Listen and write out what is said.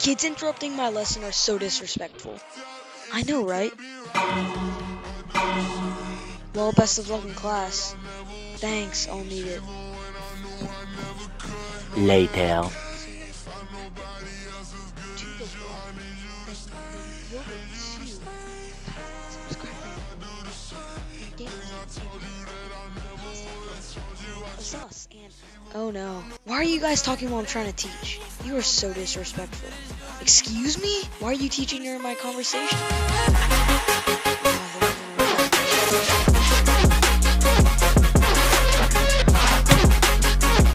Kids interrupting my lesson are so disrespectful. I know, right? Well, best of luck in class. Thanks, I'll need it. Later. Oh no. Why are you guys talking while I'm trying to teach? You are so disrespectful. Excuse me? Why are you teaching during my conversation?